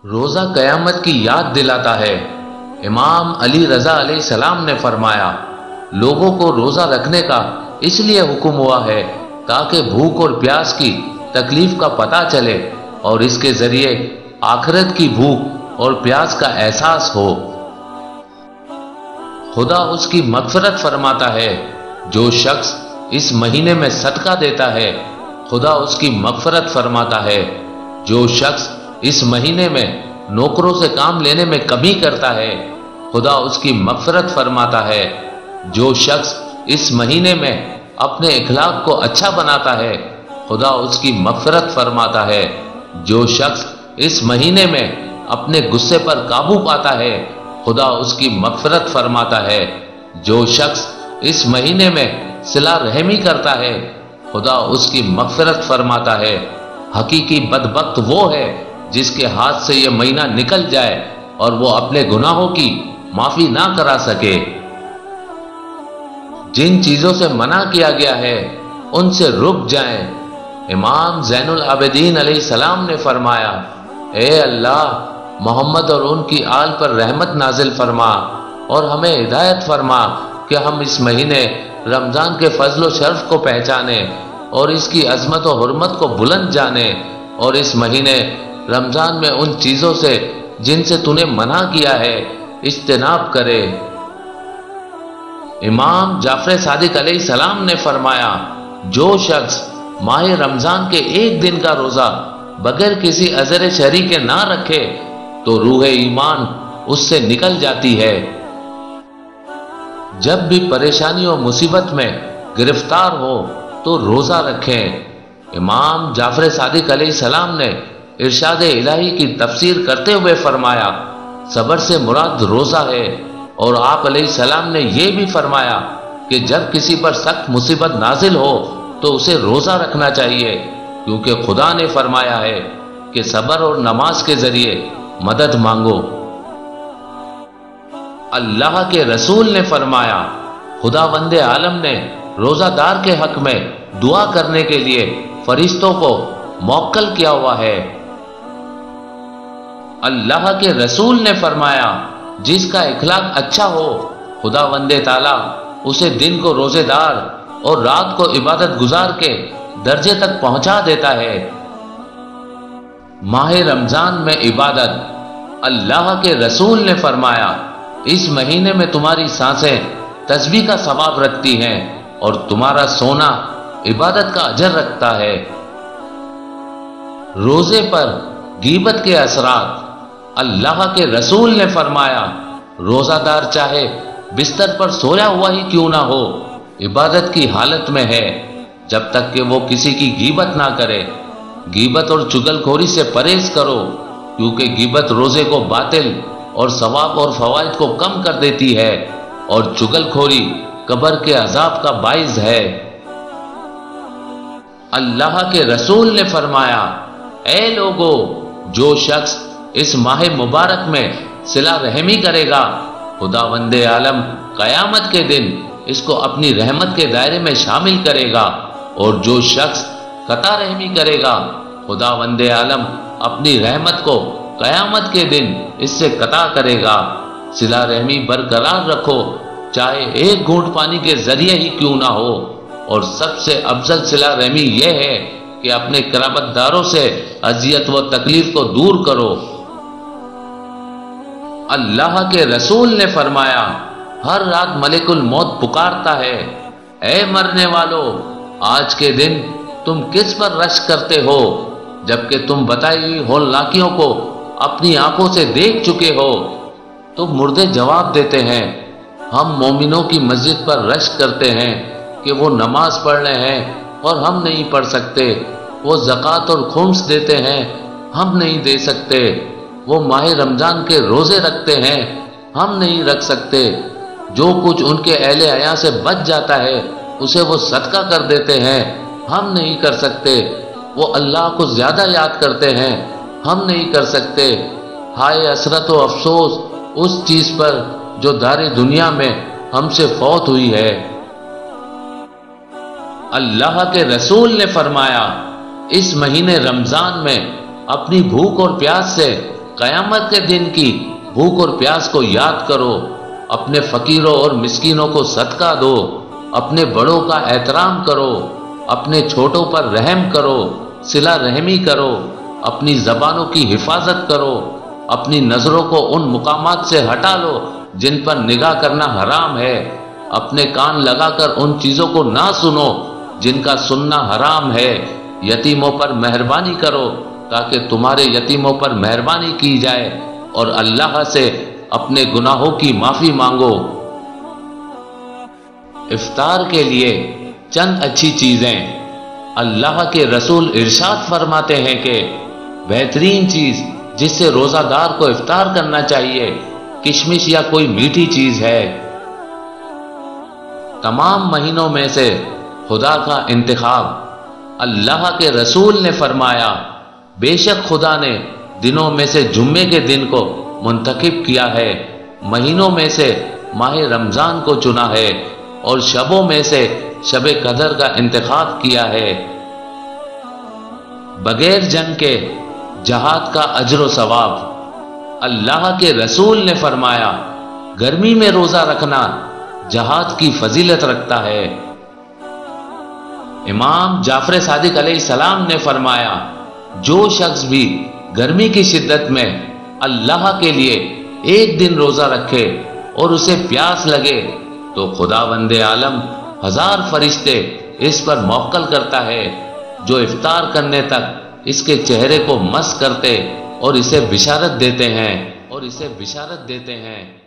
روزہ قیامت کی یاد دلاتا ہے۔ امام علی رضا علیہ السلام نے فرمایا، لوگوں کو روزہ رکھنے کا اس لیے حکم ہوا ہے تاکہ بھوک اور پیاس کی تکلیف کا پتہ چلے اور اس کے ذریعے آخرت کی بھوک اور پیاس کا احساس ہو۔ خدا اس کی مغفرت فرماتا ہے جو شخص اس مہینے میں صدقہ دیتا ہے۔ خدا اس کی مغفرت فرماتا ہے جو شخص اس مہینے میں نوکروں سے کام لینے میں کمی کرتا ہے۔ خدا اس کی مغفرت فرماتا ہے جو شخص اس مہینے میں اپنے اخلاق کو اچھا بناتا ہے۔ خدا اس کی مغفرت فرماتا ہے جو شخص اس مہینے میں اپنے غصے پر قابو پاتا ہے۔ خدا اس کی مغفرت فرماتا ہے جو شخص اس مہینے میں صلہ رحمی کرتا ہے۔ خدا اس کی مغفرت فرماتا ہے۔ حقیقی بدبخت وہ ہے جس کے ہاتھ سے یہ مہینہ نکل جائے اور وہ اپنے گناہوں کی معافی نہ کرا سکے۔ جن چیزوں سے منع کیا گیا ہے ان سے رک جائیں۔ امام زین العابدین علیہ السلام نے فرمایا، اے اللہ، محمد اور ان کی آل پر رحمت نازل فرما اور ہمیں ہدایت فرما کہ ہم اس مہینے رمضان کے فضل و شرف کو پہچانیں اور اس کی عظمت و حرمت کو بلند جانیں، اور اس مہینے رمضان میں ان چیزوں سے جن سے تو نے منع کیا ہے اجتناب کرے۔ امام جعفر صادق علیہ السلام نے فرمایا، جو شخص ماہ رمضان کے ایک دن کا روزہ بغیر کسی عذر شرعی کے نہ رکھے تو روح ایمان اس سے نکل جاتی ہے۔ جب بھی پریشانی و مصیبت میں گرفتار ہو تو روزہ رکھیں۔ امام جعفر صادق علیہ السلام نے ارشاد الہی کی تفسیر کرتے ہوئے فرمایا، صبر سے مراد روزہ ہے، اور آپ علیہ السلام نے یہ بھی فرمایا کہ جب کسی پر سخت مصیبت نازل ہو تو اسے روزہ رکھنا چاہیے، کیونکہ خدا نے فرمایا ہے کہ صبر اور نماز کے ذریعے مدد مانگو۔ اللہ کے رسول نے فرمایا، خداوند عالم نے روزہ دار کے حق میں دعا کرنے کے لیے فرشتوں کو موکل کیا ہوا ہے۔ اللہ کے رسول نے فرمایا، جس کا اخلاق اچھا ہو خداوند تعالیٰ اسے دن کو روزے دار اور رات کو عبادت گزار کے درجے تک پہنچا دیتا ہے۔ ماہ رمضان میں عبادت۔ اللہ کے رسول نے فرمایا، اس مہینے میں تمہاری سانسیں تسبیح کا ثواب رکھتی ہیں اور تمہارا سونا عبادت کا اجر رکھتا ہے۔ روزے پر غیبت کے اثرات۔ اللہ کے رسول نے فرمایا، روزہ دار چاہے بستر پر سویا ہوا ہی کیوں نہ ہو، عبادت کی حالت میں ہے جب تک کہ وہ کسی کی غیبت نہ کرے۔ غیبت اور چغل خوری سے پرہیز کرو، کیونکہ غیبت روزے کو باطل اور ثواب اور فوائد کو کم کر دیتی ہے، اور چغل خوری قبر کے عذاب کا باعث ہے۔ اللہ کے رسول نے فرمایا، اے لوگو، جو شخص اس ماہ مبارک میں صلہ رحمی کرے گا خداوند عالم قیامت کے دن اس کو اپنی رحمت کے دائرے میں شامل کرے گا، اور جو شخص قطع رحمی کرے گا خداوند عالم اپنی رحمت کو قیامت کے دن اس سے قطع کرے گا۔ صلہ رحمی برقرار رکھو، چاہے ایک گھونٹ پانی کے ذریعے ہی کیوں نہ ہو، اور سب سے افضل صلہ رحمی یہ ہے کہ اپنے قرابت داروں سے اذیت و تکلیف کو دور کرو۔ اللہ کے رسول نے فرمایا، ہر رات ملک الموت پکارتا ہے، اے مرنے والو، آج کے دن تم کس پر رشک کرتے ہو، جبکہ تم بتائی ہوئی ہولناکیوں کو اپنی آنکھوں سے دیکھ چکے ہو؟ تو مردے جواب دیتے ہیں، ہم مومنوں کی مسجد پر رشک کرتے ہیں کہ وہ نماز پڑھ رہے ہیں اور ہم نہیں پڑھ سکتے، وہ زکوٰۃ اور خمس دیتے ہیں، ہم نہیں دے سکتے، وہ ماہ رمضان کے روزے رکھتے ہیں، ہم نہیں رکھ سکتے، جو کچھ ان کے اہل عیاں سے بچ جاتا ہے اسے وہ صدقہ کر دیتے ہیں، ہم نہیں کر سکتے، وہ اللہ کو زیادہ یاد کرتے ہیں، ہم نہیں کر سکتے۔ ہائے حسرت و افسوس اس چیز پر جو دار دنیا میں ہم سے فوت ہوئی ہے۔ اللہ کے رسول نے فرمایا، اس مہینے رمضان میں اپنی بھوک اور پیاس سے قیامت کے دن کی بھوک اور پیاس کو یاد کرو، اپنے فقیروں اور مسکینوں کو صدقہ دو، اپنے بڑوں کا احترام کرو، اپنے چھوٹوں پر رحم کرو، صلہ رحمی کرو، اپنی زبانوں کی حفاظت کرو، اپنی نظروں کو ان مقامات سے ہٹا لو جن پر نگاہ کرنا حرام ہے، اپنے کان لگا کر ان چیزوں کو نہ سنو جن کا سننا حرام ہے، یتیموں پر مہربانی کرو تاکہ تمہارے یتیموں پر مہربانی کی جائے، اور اللہ سے اپنے گناہوں کی معافی مانگو۔ افطار کے لیے چند اچھی چیزیں۔ اللہ کے رسول ارشاد فرماتے ہیں کہ بہترین چیز جس سے روزہ دار کو افطار کرنا چاہیے کشمش یا کوئی میٹھی چیز ہے۔ تمام مہینوں میں سے خدا کا انتخاب۔ اللہ کے رسول نے فرمایا، بے شک خدا نے دنوں میں سے جمعے کے دن کو منتخب کیا ہے، مہینوں میں سے ماہ رمضان کو چنا ہے، اور شبوں میں سے شب قدر کا انتخاب کیا ہے۔ بغیر جنگ کے جہاد کا اجر و ثواب۔ اللہ کے رسول نے فرمایا، گرمی میں روزہ رکھنا جہاد کی فضیلت رکھتا ہے۔ امام جعفر صادق علیہ السلام نے فرمایا، جو شخص بھی گرمی کی شدت میں اللہ کے لیے ایک دن روزہ رکھے اور اسے پیاس لگے تو خداوند عالم 1000 فرشتے اس پر موکل کرتا ہے جو افطار کرنے تک اس کے چہرے کو مس کرتے اور اسے بشارت دیتے ہیں